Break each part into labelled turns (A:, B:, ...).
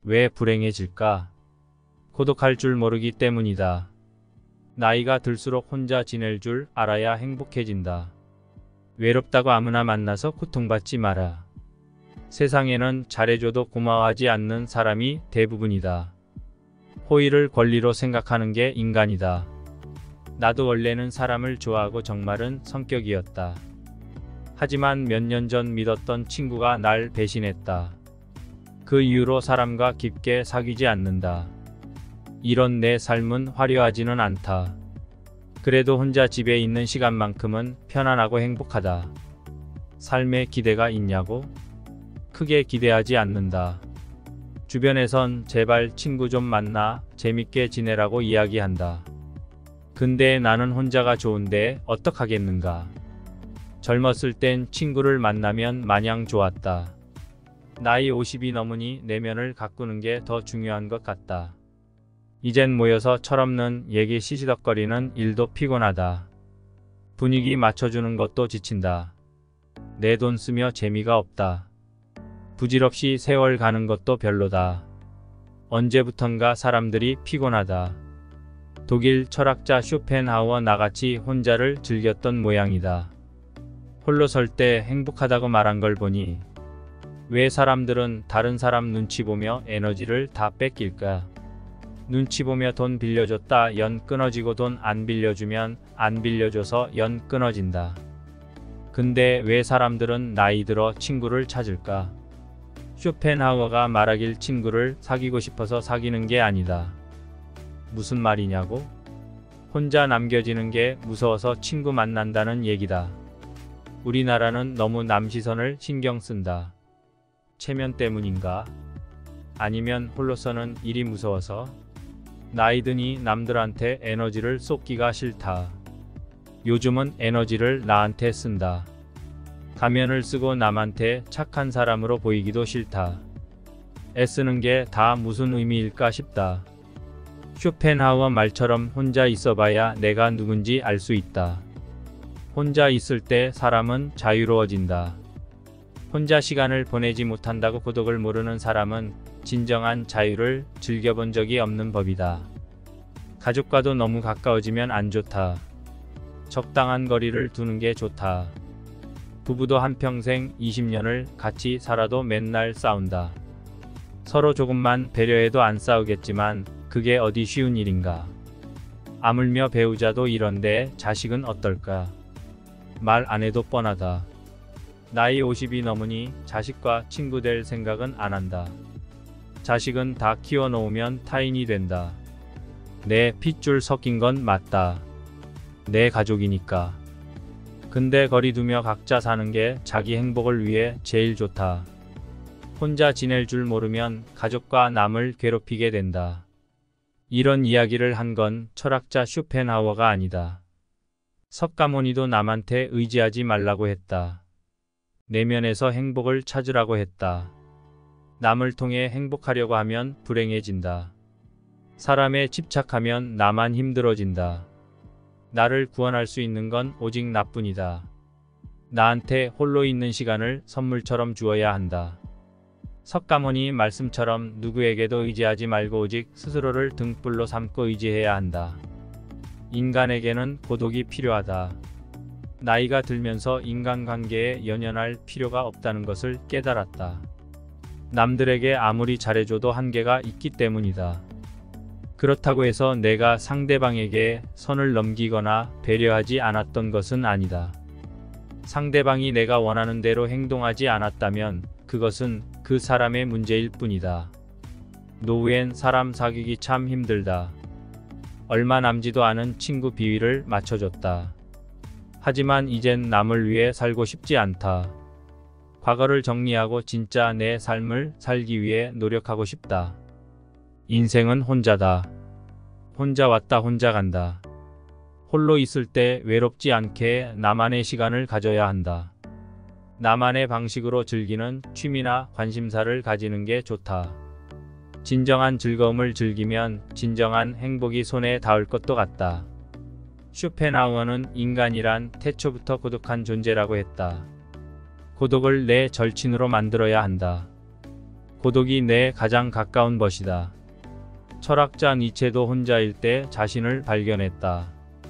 A: 왜 불행해질까? 고독할 줄 모르기 때문이다. 나이가 들수록 혼자 지낼 줄 알아야 행복해진다. 외롭다고 아무나 만나서 고통받지 마라. 세상에는 잘해줘도 고마워하지 않는 사람이 대부분이다. 호의를 권리로 생각하는 게 인간이다. 나도 원래는 사람을 좋아하고 정말은 성격이었다. 하지만 몇 년 전 믿었던 친구가 날 배신했다. 그 이후로 사람과 깊게 사귀지 않는다. 이런 내 삶은 화려하지는 않다. 그래도 혼자 집에 있는 시간만큼은 편안하고 행복하다. 삶에 기대가 있냐고? 크게 기대하지 않는다. 주변에선 제발 친구 좀 만나 재밌게 지내라고 이야기한다. 근데 나는 혼자가 좋은데 어떡하겠는가. 젊었을 땐 친구를 만나면 마냥 좋았다. 나이 50이 넘으니 내면을 가꾸는 게 더 중요한 것 같다. 이젠 모여서 철없는 얘기 시시덕거리는 일도 피곤하다. 분위기 맞춰주는 것도 지친다. 내 돈 쓰며 재미가 없다. 부질없이 세월 가는 것도 별로다. 언제부턴가 사람들이 피곤하다. 독일 철학자 쇼펜하우어 나같이 혼자를 즐겼던 모양이다. 홀로 설 때 행복하다고 말한 걸 보니 왜 사람들은 다른 사람 눈치 보며 에너지를 다 뺏길까? 눈치 보며 돈 빌려줬다 연 끊어지고 돈 안 빌려주면 안 빌려줘서 연 끊어진다. 근데 왜 사람들은 나이 들어 친구를 찾을까? 쇼펜하우어가 말하길 친구를 사귀고 싶어서 사귀는 게 아니다. 무슨 말이냐고? 혼자 남겨지는 게 무서워서 친구 만난다는 얘기다. 우리나라는 너무 남 시선을 신경 쓴다. 체면 때문인가? 아니면 홀로서는 일이 무서워서? 나이 드니 남들한테 에너지를 쏟기가 싫다. 요즘은 에너지를 나한테 쓴다. 가면을 쓰고 남한테 착한 사람으로 보이기도 싫다. 애쓰는 게 다 무슨 의미일까 싶다. 쇼펜하우어 말처럼 혼자 있어봐야 내가 누군지 알 수 있다. 혼자 있을 때 사람은 자유로워진다. 혼자 시간을 보내지 못한다고 고독을 모르는 사람은 진정한 자유를 즐겨본 적이 없는 법이다. 가족과도 너무 가까워지면 안 좋다. 적당한 거리를 두는 게 좋다. 부부도 한평생 20년을 같이 살아도 맨날 싸운다. 서로 조금만 배려해도 안 싸우겠지만 그게 어디 쉬운 일인가. 아물며 배우자도 이런데 자식은 어떨까. 말 안 해도 뻔하다. 나이 50이 넘으니 자식과 친구 될 생각은 안 한다. 자식은 다 키워놓으면 타인이 된다. 내 핏줄 섞인 건 맞다. 내 가족이니까. 근데 거리 두며 각자 사는 게 자기 행복을 위해 제일 좋다. 혼자 지낼 줄 모르면 가족과 남을 괴롭히게 된다. 이런 이야기를 한 건 철학자 쇼펜하우어가 아니다. 석가모니도 남한테 의지하지 말라고 했다. 내면에서 행복을 찾으라고 했다. 남을 통해 행복하려고 하면 불행해진다. 사람에 집착하면 나만 힘들어진다. 나를 구원할 수 있는 건 오직 나뿐이다. 나한테 홀로 있는 시간을 선물처럼 주어야 한다. 석가모니 말씀처럼 누구에게도 의지하지 말고 오직 스스로를 등불로 삼고 의지해야 한다. 인간에게는 고독이 필요하다. 나이가 들면서 인간관계에 연연할 필요가 없다는 것을 깨달았다. 남들에게 아무리 잘해줘도 한계가 있기 때문이다. 그렇다고 해서 내가 상대방에게 선을 넘기거나 배려하지 않았던 것은 아니다. 상대방이 내가 원하는 대로 행동하지 않았다면 그것은 그 사람의 문제일 뿐이다. 노후엔 사람 사귀기 참 힘들다. 얼마 남지도 않은 친구 비위를 맞춰줬다. 하지만 이젠 남을 위해 살고 싶지 않다. 과거를 정리하고 진짜 내 삶을 살기 위해 노력하고 싶다. 인생은 혼자다. 혼자 왔다 혼자 간다. 홀로 있을 때 외롭지 않게 나만의 시간을 가져야 한다. 나만의 방식으로 즐기는 취미나 관심사를 가지는 게 좋다. 진정한 즐거움을 즐기면 진정한 행복이 손에 닿을 것도 같다. 쇼펜하우어는 인간이란 태초부터 고독한 존재라고 했다. 고독을 내 절친으로 만들어야 한다. 고독이 내 가장 가까운 벗이다. 철학자 니체도 혼자일 때 자신을 발견했다.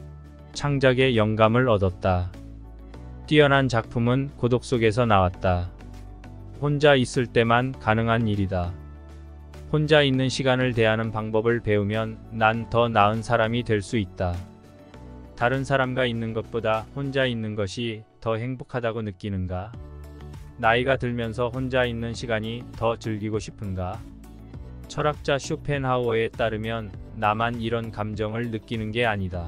A: 창작의 영감을 얻었다. 뛰어난 작품은 고독 속에서 나왔다. 혼자 있을 때만 가능한 일이다. 혼자 있는 시간을 대하는 방법을 배우면 난 더 나은 사람이 될 수 있다. 다른 사람과 있는 것보다 혼자 있는 것이 더 행복하다고 느끼는가? 나이가 들면서 혼자 있는 시간이 더 즐기고 싶은가? 철학자 쇼펜하우어에 따르면 나만 이런 감정을 느끼는 게 아니다.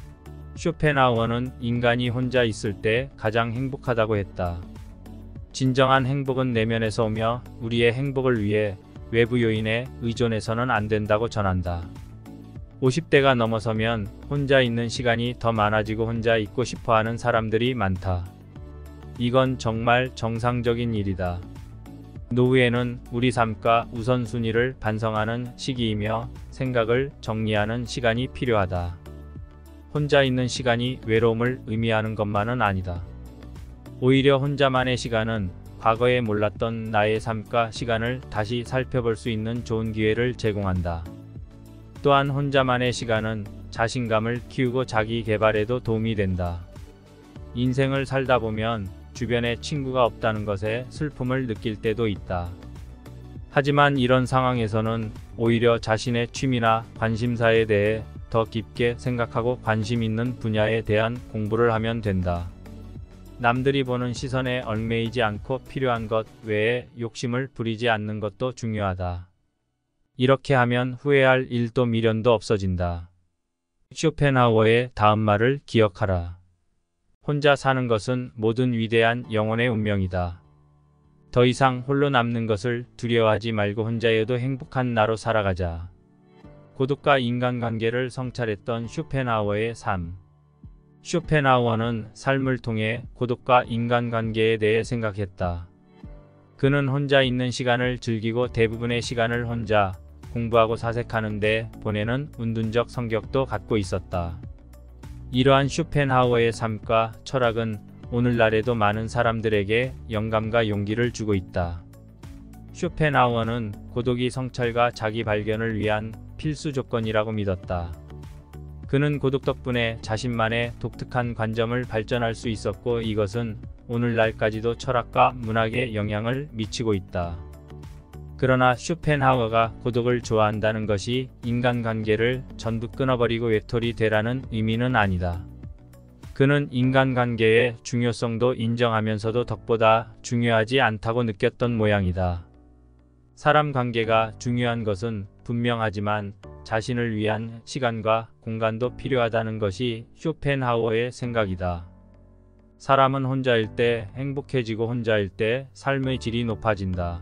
A: 쇼펜하우어는 인간이 혼자 있을 때 가장 행복하다고 했다. 진정한 행복은 내면에서 오며 우리의 행복을 위해 외부 요인에 의존해서는 안 된다고 전한다. 50대가 넘어서면 혼자 있는 시간이 더 많아지고 혼자 있고 싶어하는 사람들이 많다. 이건 정말 정상적인 일이다. 노후에는 우리 삶과 우선순위를 반성하는 시기이며 생각을 정리하는 시간이 필요하다. 혼자 있는 시간이 외로움을 의미하는 것만은 아니다. 오히려 혼자만의 시간은 과거에 몰랐던 나의 삶과 시간을 다시 살펴볼 수 있는 좋은 기회를 제공한다. 또한 혼자만의 시간은 자신감을 키우고 자기 개발에도 도움이 된다. 인생을 살다 보면 주변에 친구가 없다는 것에 슬픔을 느낄 때도 있다. 하지만 이런 상황에서는 오히려 자신의 취미나 관심사에 대해 더 깊게 생각하고 관심 있는 분야에 대한 공부를 하면 된다. 남들이 보는 시선에 얽매이지 않고 필요한 것 외에 욕심을 부리지 않는 것도 중요하다. 이렇게 하면 후회할 일도 미련도 없어진다. 쇼펜하우어의 다음 말을 기억하라. 혼자 사는 것은 모든 위대한 영혼의 운명이다. 더 이상 홀로 남는 것을 두려워하지 말고 혼자여도 행복한 나로 살아가자. 고독과 인간관계를 성찰했던 쇼펜하우어의 삶. 쇼펜하우어는 삶을 통해 고독과 인간관계에 대해 생각했다. 그는 혼자 있는 시간을 즐기고 대부분의 시간을 혼자 공부하고 사색하는 데 보내는 은둔적 성격도 갖고 있었다. 이러한 쇼펜하우어의 삶과 철학은 오늘날에도 많은 사람들에게 영감과 용기를 주고 있다. 쇼펜하우어는 고독이 성찰과 자기 발견을 위한 필수 조건이라고 믿었다. 그는 고독 덕분에 자신만의 독특한 관점을 발전할 수 있었고 이것은 오늘날까지도 철학과 문학에 영향을 미치고 있다. 그러나 쇼펜하우어가 고독을 좋아한다는 것이 인간관계를 전부 끊어버리고 외톨이 되라는 의미는 아니다. 그는 인간관계의 중요성도 인정하면서도 덕보다 중요하지 않다고 느꼈던 모양이다. 사람 관계가 중요한 것은 분명하지만 자신을 위한 시간과 공간도 필요하다는 것이 쇼펜하우어의 생각이다. 사람은 혼자일 때 행복해지고 혼자일 때 삶의 질이 높아진다.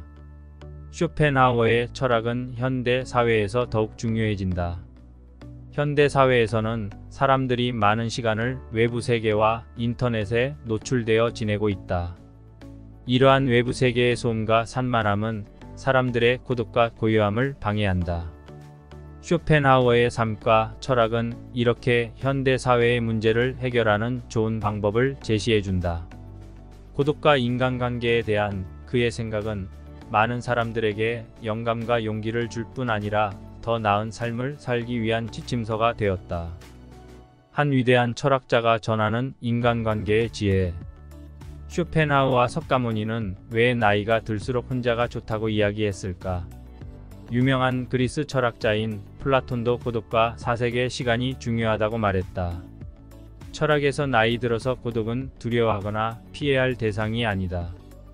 A: 쇼펜하우어의 철학은 현대 사회에서 더욱 중요해진다. 현대 사회에서는 사람들이 많은 시간을 외부 세계와 인터넷에 노출되어 지내고 있다. 이러한 외부 세계의 소음과 산만함은 사람들의 고독과 고요함을 방해한다. 쇼펜하우어의 삶과 철학은 이렇게 현대 사회의 문제를 해결하는 좋은 방법을 제시해준다. 고독과 인간관계에 대한 그의 생각은 많은 사람들에게 영감과 용기를 줄 뿐 아니라 더 나은 삶을 살기 위한 지침서가 되었다. 한 위대한 철학자가 전하는 인간관계의 지혜. 쇼펜하우어와 석가모니는 왜 나이가 들수록 혼자가 좋다고 이야기했을까? 유명한 그리스 철학자인 플라톤도 고독과 사색의 시간이 중요하다고 말했다. 철학에서 나이 들어서 고독은 두려워하거나 피해야 할 대상이 아니다.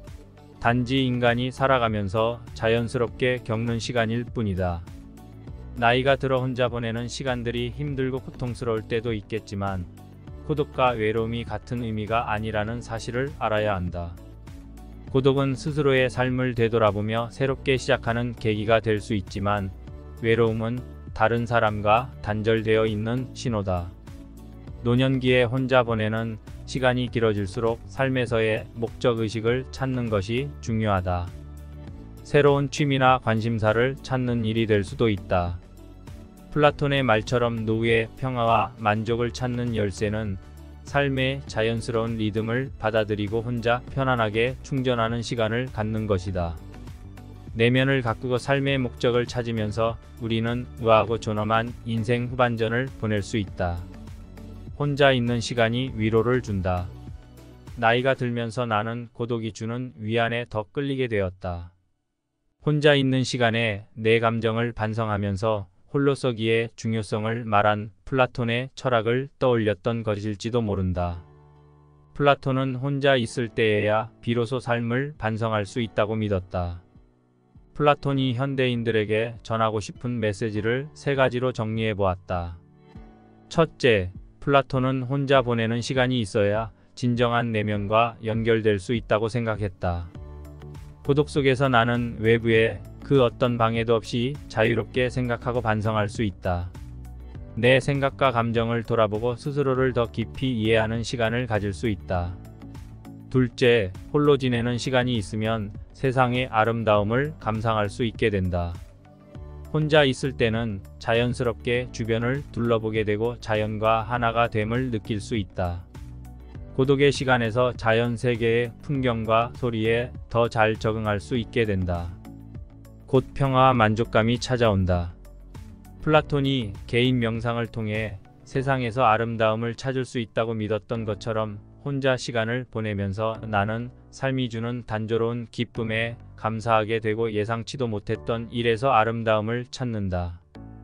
A: 단지 인간이 살아가면서 자연스럽게 겪는 시간일 뿐이다. 나이가 들어 혼자 보내는 시간들이 힘들고 고통스러울 때도 있겠지만 고독과 외로움이 같은 의미가 아니라는 사실을 알아야 한다. 고독은 스스로의 삶을 되돌아보며 새롭게 시작하는 계기가 될 수 있지만 외로움은 다른 사람과 단절되어 있는 신호다. 노년기에 혼자 보내는 시간이 길어질수록 삶에서의 목적의식을 찾는 것이 중요하다. 새로운 취미나 관심사를 찾는 일이 될 수도 있다. 플라톤의 말처럼 노후의 평화와 만족을 찾는 열쇠는 삶의 자연스러운 리듬을 받아들이고 혼자 편안하게 충전하는 시간을 갖는 것이다. 내면을 가꾸고 삶의 목적을 찾으면서 우리는 우아하고 존엄한 인생 후반전을 보낼 수 있다. 혼자 있는 시간이 위로를 준다. 나이가 들면서 나는 고독이 주는 위안에 더 끌리게 되었다. 혼자 있는 시간에 내 감정을 반성하면서 홀로서기의 중요성을 말한 플라톤의 철학을 떠올렸던 것일지도 모른다. 플라톤은 혼자 있을 때에야 비로소 삶을 반성할 수 있다고 믿었다. 플라톤이 현대인들에게 전하고 싶은 메시지를 세 가지로 정리해 보았다. 첫째, 플라톤은 혼자 보내는 시간이 있어야 진정한 내면과 연결될 수 있다고 생각했다. 고독 속에서 나는 외부의 그 어떤 방해도 없이 자유롭게 생각하고 반성할 수 있다. 내 생각과 감정을 돌아보고 스스로를 더 깊이 이해하는 시간을 가질 수 있다. 둘째, 홀로 지내는 시간이 있으면 세상의 아름다움을 감상할 수 있게 된다. 혼자 있을 때는 자연스럽게 주변을 둘러보게 되고 자연과 하나가 됨을 느낄 수 있다. 고독의 시간에서 자연 세계의 풍경과 소리에 더 잘 적응할 수 있게 된다. 곧 평화와 만족감이 찾아온다. 플라톤이 개인 명상을 통해 세상에서 아름다움을 찾을 수 있다고 믿었던 것처럼 혼자 시간을 보내면서 나는 삶이 주는 단조로운 기쁨에 감사하게 되고 예상치도 못했던 일에서 아름다움을 찾는다.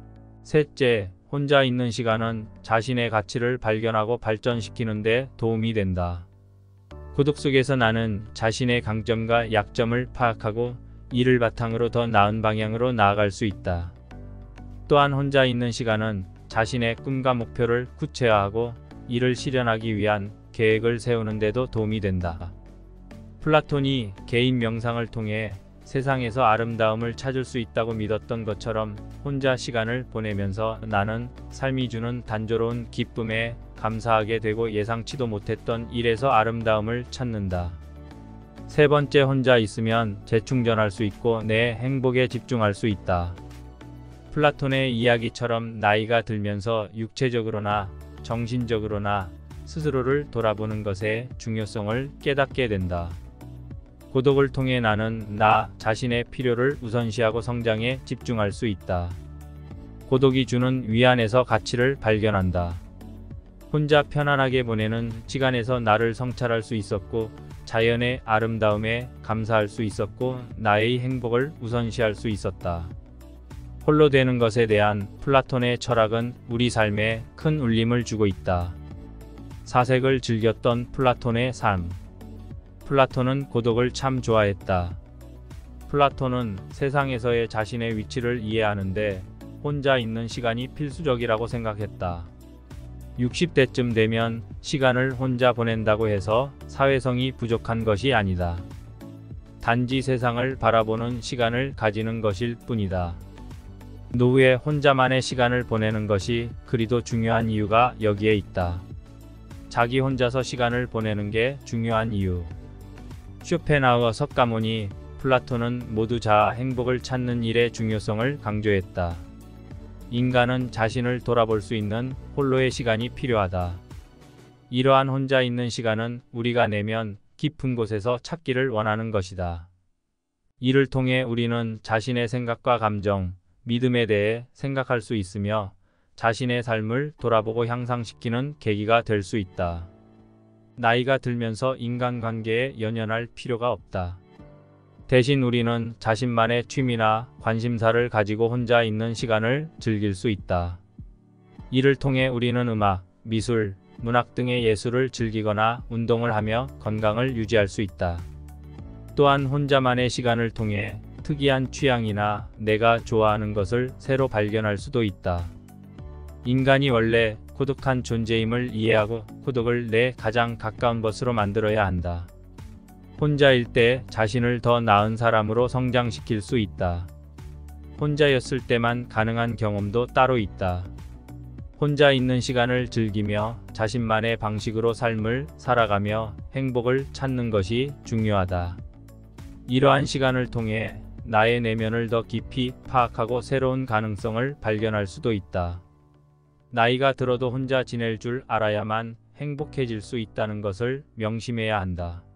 A: 셋째, 혼자 있는 시간은 자신의 가치를 발견하고 발전시키는 데 도움이 된다. 고독 속에서 나는 자신의 강점과 약점을 파악하고 이를 바탕으로 더 나은 방향으로 나아갈 수 있다. 또한 혼자 있는 시간은 자신의 꿈과 목표를 구체화하고 이를 실현하기 위한 계획을 세우는 데도 도움이 된다. 플라톤이 개인 명상을 통해 세상에서 아름다움을 찾을 수 있다고 믿었던 것처럼 혼자 시간을 보내면서 나는 삶이 주는 단조로운 기쁨에 감사하게 되고 예상치도 못했던 일에서 아름다움을 찾는다. 세 번째, 혼자 있으면 재충전할 수 있고 내 행복에 집중할 수 있다. 플라톤의 이야기처럼 나이가 들면서 육체적으로나 정신적으로나 스스로를 돌아보는 것의 중요성을 깨닫게 된다. 고독을 통해 나는 나 자신의 필요를 우선시하고 성장에 집중할 수 있다. 고독이 주는 위안에서 가치를 발견한다. 혼자 편안하게 보내는 시간에서 나를 성찰할 수 있었고 자연의 아름다움에 감사할 수 있었고 나의 행복을 우선시할 수 있었다. 홀로 되는 것에 대한 플라톤의 철학은 우리 삶에 큰 울림을 주고 있다. 사색을 즐겼던 플라톤의 삶. 플라톤은 고독을 참 좋아했다. 플라톤은 세상에서의 자신의 위치를 이해하는데 혼자 있는 시간이 필수적이라고 생각했다. 60대쯤 되면 시간을 혼자 보낸다고 해서 사회성이 부족한 것이 아니다. 단지 세상을 바라보는 시간을 가지는 것일 뿐이다. 노후에 혼자만의 시간을 보내는 것이 그리도 중요한 이유가 여기에 있다. 자기 혼자서 시간을 보내는 게 중요한 이유. 쇼펜하우어 석가모니, 플라톤은 모두 자아 행복을 찾는 일의 중요성을 강조했다. 인간은 자신을 돌아볼 수 있는 홀로의 시간이 필요하다. 이러한 혼자 있는 시간은 우리가 내면 깊은 곳에서 찾기를 원하는 것이다. 이를 통해 우리는 자신의 생각과 감정, 믿음에 대해 생각할 수 있으며 자신의 삶을 돌아보고 향상시키는 계기가 될 수 있다. 나이가 들면서 인간관계에 연연할 필요가 없다. 대신 우리는 자신만의 취미나 관심사를 가지고 혼자 있는 시간을 즐길 수 있다. 이를 통해 우리는 음악, 미술, 문학 등의 예술을 즐기거나 운동을 하며 건강을 유지할 수 있다. 또한 혼자만의 시간을 통해 특이한 취향이나 내가 좋아하는 것을 새로 발견할 수도 있다. 인간이 원래 고독한 존재임을 이해하고 고독을 내 가장 가까운 것으로 만들어야 한다. 혼자일 때 자신을 더 나은 사람으로 성장시킬 수 있다. 혼자였을 때만 가능한 경험도 따로 있다. 혼자 있는 시간을 즐기며 자신만의 방식으로 삶을 살아가며 행복을 찾는 것이 중요하다. 이러한 시간을 통해 나의 내면을 더 깊이 파악하고 새로운 가능성을 발견할 수도 있다. 나이가 들어도 혼자 지낼 줄 알아야만 행복해질 수 있다는 것을 명심해야 한다.